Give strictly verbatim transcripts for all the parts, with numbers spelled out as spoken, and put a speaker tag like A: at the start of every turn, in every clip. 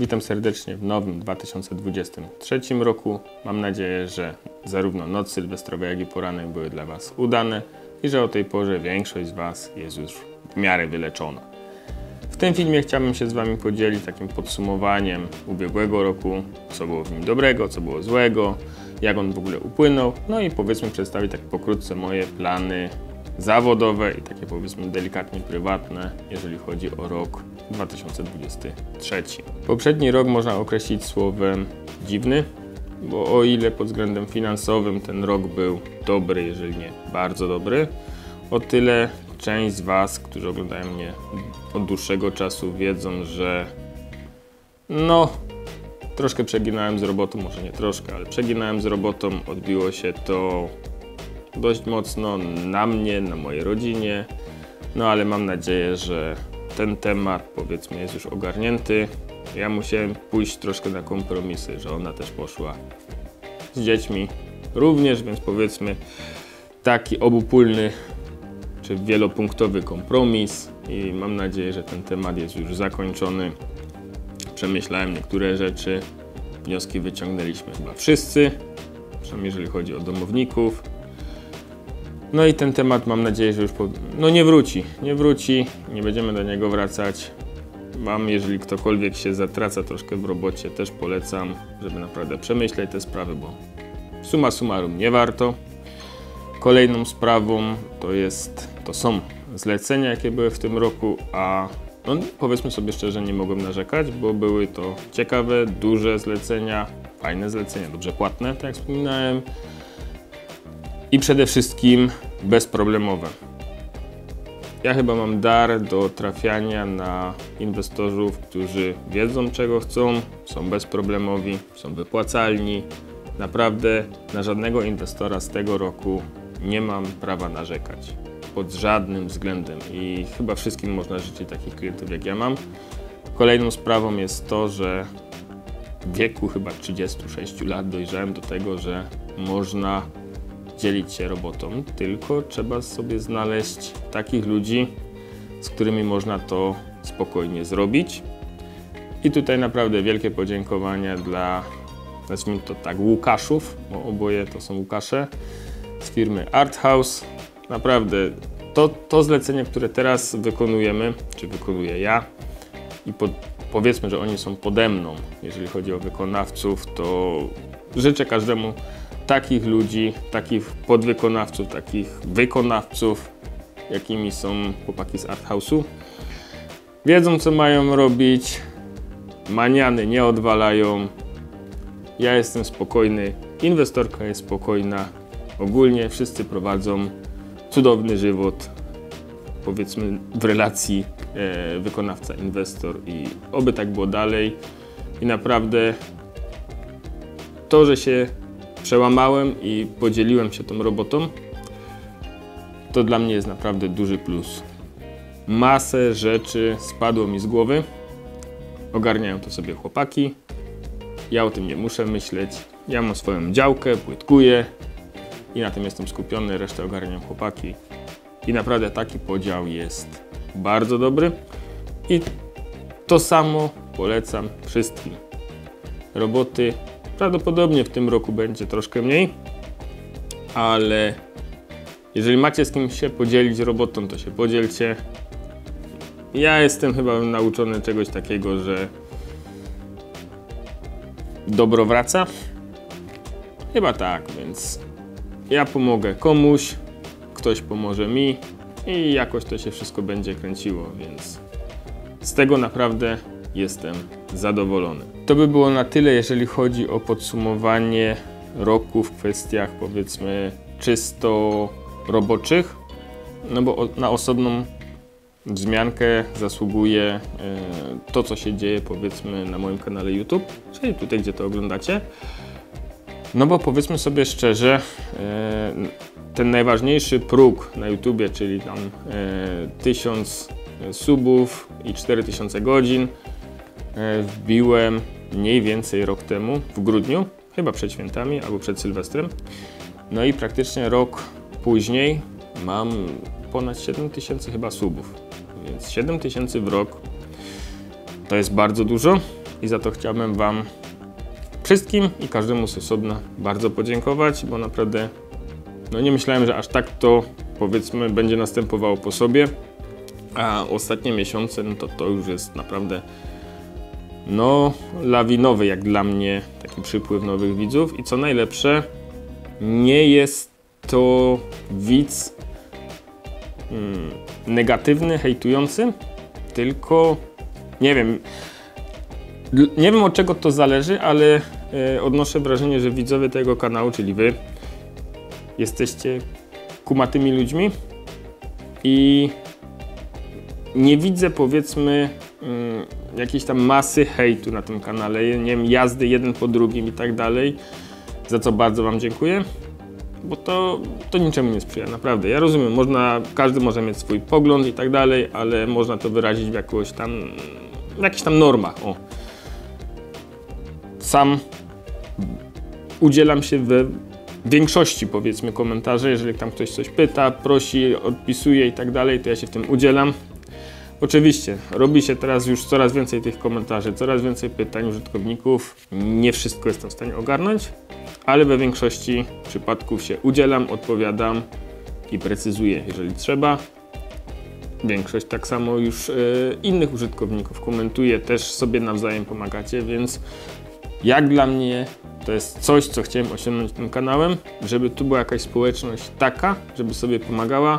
A: Witam serdecznie w nowym dwa tysiące dwudziestym trzecim roku. Mam nadzieję, że zarówno noc sylwestrowa, jak i poranek były dla Was udane i że o tej porze większość z Was jest już w miarę wyleczona. W tym filmie chciałbym się z Wami podzielić takim podsumowaniem ubiegłego roku, co było w nim dobrego, co było złego, jak on w ogóle upłynął, no i powiedzmy przedstawić tak pokrótce moje plany zawodowe i takie powiedzmy delikatnie prywatne, jeżeli chodzi o rok dwa tysiące dwudziesty trzeci. Poprzedni rok można określić słowem dziwny, bo o ile pod względem finansowym ten rok był dobry, jeżeli nie bardzo dobry, o tyle część z Was, którzy oglądają mnie od dłuższego czasu, wiedzą, że no troszkę przeginałem z robotą, może nie troszkę, ale przeginałem z robotą, odbiło się to dość mocno na mnie, na mojej rodzinie, no ale mam nadzieję, że ten temat powiedzmy jest już ogarnięty. Ja musiałem pójść troszkę na kompromisy, że ona też poszła z dziećmi również, więc powiedzmy taki obopólny czy wielopunktowy kompromis i mam nadzieję, że ten temat jest już zakończony. Przemyślałem niektóre rzeczy, wnioski wyciągnęliśmy chyba wszyscy, przynajmniej jeżeli chodzi o domowników. No i ten temat mam nadzieję, że już po... no nie wróci, nie wróci, nie będziemy do niego wracać. Wam, jeżeli ktokolwiek się zatraca troszkę w robocie, też polecam, żeby naprawdę przemyśleć te sprawy, bo summa summarum nie warto. Kolejną sprawą to jest, to są zlecenia, jakie były w tym roku, a no, powiedzmy sobie szczerze, nie mogłem narzekać, bo były to ciekawe, duże zlecenia, fajne zlecenia, dobrze płatne, tak jak wspominałem. I przede wszystkim bezproblemowe. Ja chyba mam dar do trafiania na inwestorów, którzy wiedzą, czego chcą, są bezproblemowi, są wypłacalni. Naprawdę na żadnego inwestora z tego roku nie mam prawa narzekać. Pod żadnym względem i chyba wszystkim można życzyć takich klientów, jak ja mam. Kolejną sprawą jest to, że w wieku chyba trzydziestu sześciu lat dojrzałem do tego, że można dzielić się robotą, tylko trzeba sobie znaleźć takich ludzi, z którymi można to spokojnie zrobić. I tutaj naprawdę wielkie podziękowania dla, nazwijmy to tak, Łukaszów, bo oboje to są Łukasze, z firmy Arthouse. Naprawdę to, to zlecenie, które teraz wykonujemy, czy wykonuję ja i pod, powiedzmy, że oni są pode mną, jeżeli chodzi o wykonawców, to życzę każdemu takich ludzi, takich podwykonawców, takich wykonawców, jakimi są chłopaki z Arthouse'u. Wiedzą, co mają robić, maniany nie odwalają. Ja jestem spokojny, inwestorka jest spokojna. Ogólnie wszyscy prowadzą cudowny żywot, powiedzmy w relacji e, wykonawca-inwestor i oby tak było dalej. I naprawdę to, że się przełamałem i podzieliłem się tą robotą, to dla mnie jest naprawdę duży plus. Masę rzeczy spadło mi z głowy, ogarniają to sobie chłopaki, ja o tym nie muszę myśleć, ja mam swoją działkę, płytkuję i na tym jestem skupiony, resztę ogarniają chłopaki i naprawdę taki podział jest bardzo dobry i to samo polecam wszystkim. Roboty prawdopodobnie w tym roku będzie troszkę mniej, ale jeżeli macie z kim się podzielić robotą, to się podzielcie. Ja jestem chyba nauczony czegoś takiego, że dobro wraca. Chyba tak, więc ja pomogę komuś, ktoś pomoże mi i jakoś to się wszystko będzie kręciło, więc z tego naprawdę jestem zadowolony. To by było na tyle, jeżeli chodzi o podsumowanie roku w kwestiach powiedzmy czysto roboczych, no bo na osobną wzmiankę zasługuje to, co się dzieje powiedzmy na moim kanale YouTube, czyli tutaj, gdzie to oglądacie. No bo powiedzmy sobie szczerze, ten najważniejszy próg na YouTubie, czyli tam tysiąc subów i cztery tysiące godzin, wbiłem mniej więcej rok temu, w grudniu, chyba przed świętami albo przed Sylwestrem. No i praktycznie rok później mam ponad siedem tysięcy chyba subów, więc siedem tysięcy w rok to jest bardzo dużo i za to chciałbym Wam wszystkim i każdemu z osobna bardzo podziękować, bo naprawdę no nie myślałem, że aż tak to, powiedzmy, będzie następowało po sobie, a ostatnie miesiące no to to już jest naprawdę no lawinowy jak dla mnie taki przypływ nowych widzów i co najlepsze, nie jest to widz hmm, negatywny, hejtujący, tylko nie wiem, nie wiem od czego to zależy, ale e, odnoszę wrażenie, że widzowie tego kanału, czyli Wy, jesteście kumatymi ludźmi i nie widzę, powiedzmy, mm, jakiejś tam masy hejtu na tym kanale, nie wiem, jazdy jeden po drugim i tak dalej, za co bardzo Wam dziękuję, bo to, to niczemu nie sprzyja, naprawdę. Ja rozumiem, można, każdy może mieć swój pogląd i tak dalej, ale można to wyrazić w jakoś tam, w jakichś tam normach, o. Sam udzielam się we większości, powiedzmy, komentarzy, jeżeli tam ktoś coś pyta, prosi, odpisuje i tak dalej, to ja się w tym udzielam. Oczywiście, robi się teraz już coraz więcej tych komentarzy, coraz więcej pytań użytkowników, nie wszystko jestem w stanie ogarnąć, ale we większości przypadków się udzielam, odpowiadam i precyzuję, jeżeli trzeba. Większość tak samo już e, innych użytkowników komentuje, też sobie nawzajem pomagacie, więc jak dla mnie to jest coś, co chciałem osiągnąć tym kanałem, żeby tu była jakaś społeczność taka, żeby sobie pomagała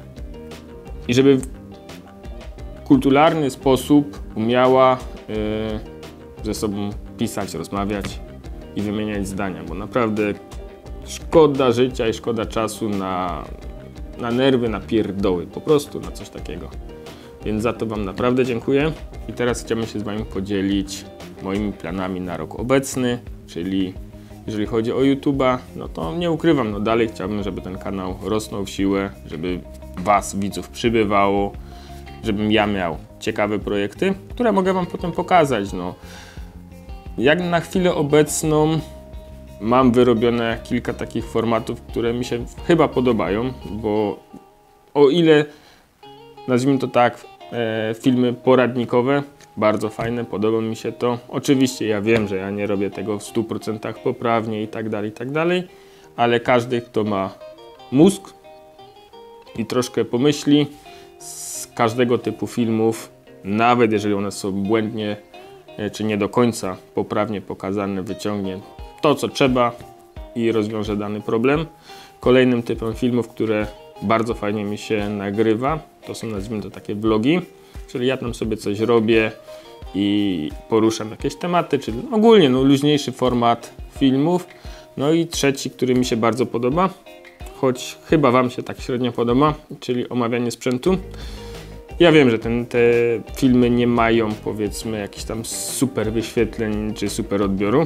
A: i żeby w kulturalny sposób umiała yy, ze sobą pisać, rozmawiać i wymieniać zdania, bo naprawdę szkoda życia i szkoda czasu na, na nerwy, na pierdoły, po prostu na coś takiego. Więc za to Wam naprawdę dziękuję i teraz chciałbym się z Wami podzielić moimi planami na rok obecny, czyli jeżeli chodzi o YouTube'a, no to nie ukrywam, no dalej chciałbym, żeby ten kanał rosnął w siłę, żeby Was, widzów, przybywało, żebym ja miał ciekawe projekty, które mogę Wam potem pokazać. No. Jak na chwilę obecną mam wyrobione kilka takich formatów, które mi się chyba podobają, bo o ile, nazwijmy to tak, e, filmy poradnikowe, bardzo fajne, podoba mi się to. Oczywiście ja wiem, że ja nie robię tego w stu procentach poprawnie i tak dalej, i tak dalej, ale każdy, kto ma mózg i troszkę pomyśli, z każdego typu filmów, nawet jeżeli one są błędnie czy nie do końca poprawnie pokazane, wyciągnie to, co trzeba i rozwiąże dany problem. Kolejnym typem filmów, które bardzo fajnie mi się nagrywa, to są, nazwijmy to, takie vlogi, czyli ja tam sobie coś robię i poruszam jakieś tematy, czyli ogólnie no, luźniejszy format filmów. No i trzeci, który mi się bardzo podoba, choć chyba Wam się tak średnio podoba, czyli omawianie sprzętu. Ja wiem, że ten, te filmy nie mają, powiedzmy, jakichś tam super wyświetleń czy super odbioru,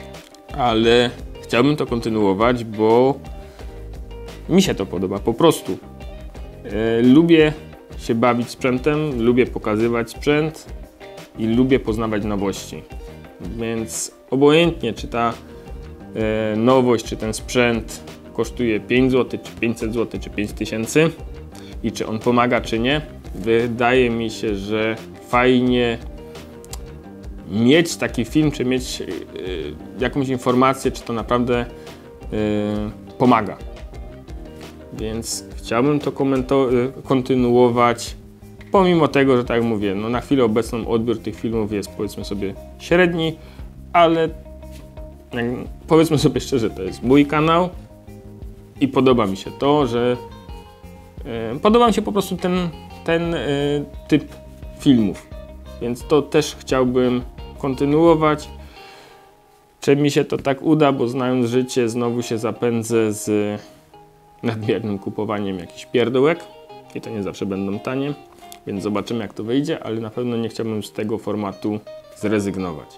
A: ale chciałbym to kontynuować, bo mi się to podoba po prostu. E, lubię się bawić sprzętem, lubię pokazywać sprzęt i lubię poznawać nowości. Więc obojętnie, czy ta e, nowość, czy ten sprzęt kosztuje pięć złotych, czy pięćset złotych, czy pięć tysięcy i czy on pomaga, czy nie, wydaje mi się, że fajnie mieć taki film, czy mieć yy, jakąś informację, czy to naprawdę yy, pomaga. Więc chciałbym to kontynuować, pomimo tego, że tak jak mówię, no na chwilę obecną odbiór tych filmów jest, powiedzmy sobie, średni, ale jak, powiedzmy sobie szczerze, to jest mój kanał i podoba mi się to, że yy, podoba mi się po prostu ten, ten yy, typ filmów, więc to też chciałbym kontynuować. Czy mi się to tak uda, bo znając życie znowu się zapędzę z nadmiernym kupowaniem jakichś pierdołek i to nie zawsze będą tanie, więc zobaczymy, jak to wyjdzie, ale na pewno nie chciałbym z tego formatu zrezygnować.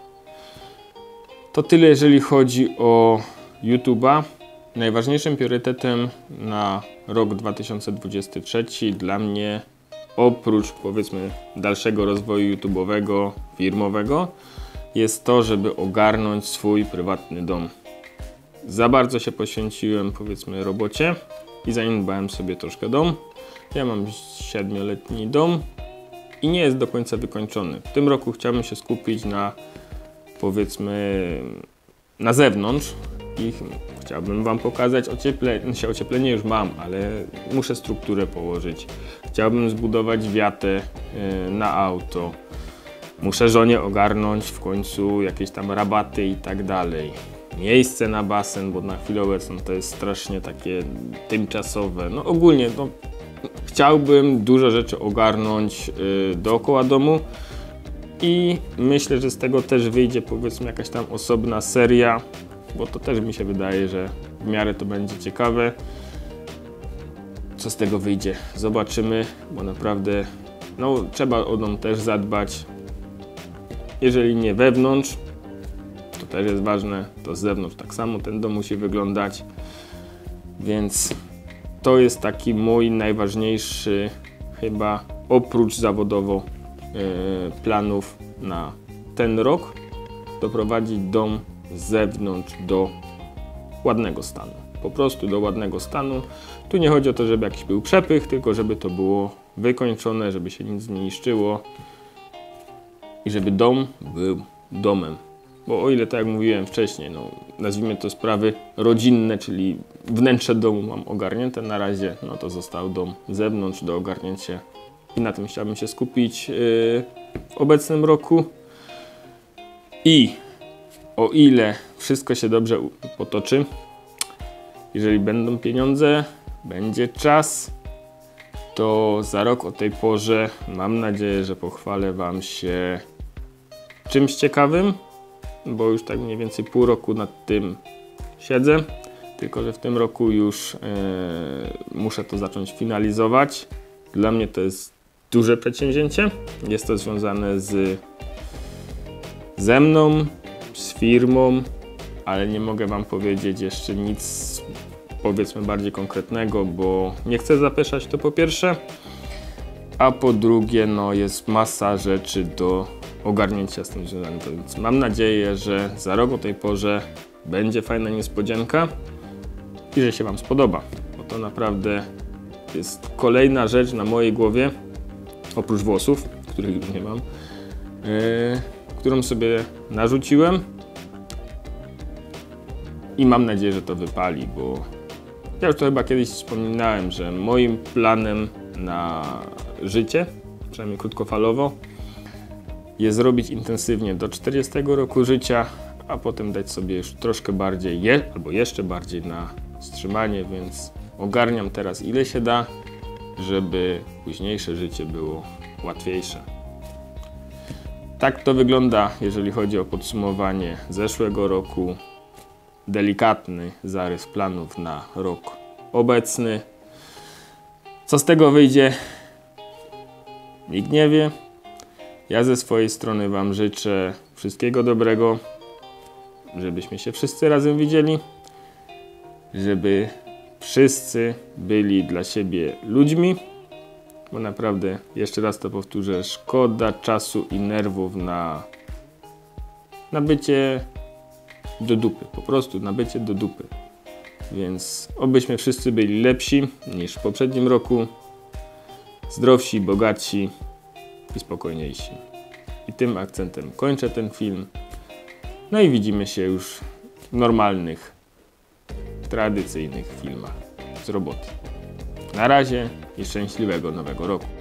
A: To tyle, jeżeli chodzi o YouTube'a. Najważniejszym priorytetem na rok dwa tysiące dwudziesty trzeci dla mnie, oprócz, powiedzmy, dalszego rozwoju YouTube'owego, firmowego, jest to, żeby ogarnąć swój prywatny dom. Za bardzo się poświęciłem, powiedzmy, robocie i zaniedbałem sobie troszkę dom. Ja mam siedmioletni dom i nie jest do końca wykończony. W tym roku chciałbym się skupić na powiedzmy na zewnątrz i chciałbym wam pokazać ocieplenie, się ocieplenie już mam, ale muszę strukturę położyć. Chciałbym zbudować wiatę yy, na auto. Muszę żonie ogarnąć w końcu jakieś tam rabaty i tak dalej. Miejsce na basen, bo na chwilę obecną to jest strasznie takie tymczasowe. No ogólnie no, chciałbym dużo rzeczy ogarnąć yy, dookoła domu i myślę, że z tego też wyjdzie powiedzmy jakaś tam osobna seria, bo to też mi się wydaje, że w miarę to będzie ciekawe. Co z tego wyjdzie? Zobaczymy, bo naprawdę no, trzeba o dom też zadbać. Jeżeli nie wewnątrz, to też jest ważne, to z zewnątrz tak samo ten dom musi wyglądać. Więc to jest taki mój najważniejszy chyba oprócz zawodowo yy, planów na ten rok. Doprowadzić dom z zewnątrz do ładnego stanu. Po prostu do ładnego stanu. Tu nie chodzi o to, żeby jakiś był przepych, tylko żeby to było wykończone, żeby się nic nie niszczyło i żeby dom był domem. Bo o ile, tak jak mówiłem wcześniej, no, nazwijmy to sprawy rodzinne, czyli wnętrze domu mam ogarnięte na razie, no to został dom z zewnątrz do ogarnięcia i na tym chciałbym się skupić yy, w obecnym roku. I o ile wszystko się dobrze potoczy, jeżeli będą pieniądze, będzie czas, to za rok o tej porze mam nadzieję, że pochwalę wam się czymś ciekawym, bo już tak mniej więcej pół roku nad tym siedzę, tylko że w tym roku już yy, muszę to zacząć finalizować. Dla mnie to jest duże przedsięwzięcie. Jest to związane z ze mną, z firmą, ale nie mogę wam powiedzieć jeszcze nic powiedzmy bardziej konkretnego, bo nie chcę zapeszać, to po pierwsze, a po drugie no jest masa rzeczy do ogarnięcia z tym związanych, więc mam nadzieję, że za rok o tej porze będzie fajna niespodzianka i że się wam spodoba, bo to naprawdę jest kolejna rzecz na mojej głowie, oprócz włosów, których już nie mam, yy, którą sobie narzuciłem i mam nadzieję, że to wypali, bo ja już to chyba kiedyś wspominałem, że moim planem na życie, przynajmniej krótkofalowo, jest zrobić intensywnie do czterdziestego roku życia, a potem dać sobie już troszkę bardziej, je, albo jeszcze bardziej na wstrzymanie, więc ogarniam teraz ile się da, żeby późniejsze życie było łatwiejsze. Tak to wygląda, jeżeli chodzi o podsumowanie zeszłego roku. Delikatny zarys planów na rok obecny. Co z tego wyjdzie? Nikt nie wie. Ja ze swojej strony wam życzę wszystkiego dobrego, żebyśmy się wszyscy razem widzieli, żeby wszyscy byli dla siebie ludźmi, bo naprawdę, jeszcze raz to powtórzę, szkoda czasu i nerwów na, na bycie do dupy, po prostu na bycie do dupy. Więc obyśmy wszyscy byli lepsi niż w poprzednim roku, zdrowsi, bogatsi i spokojniejsi. I tym akcentem kończę ten film. No i widzimy się już w normalnych, tradycyjnych filmach z roboty. Na razie i szczęśliwego nowego roku.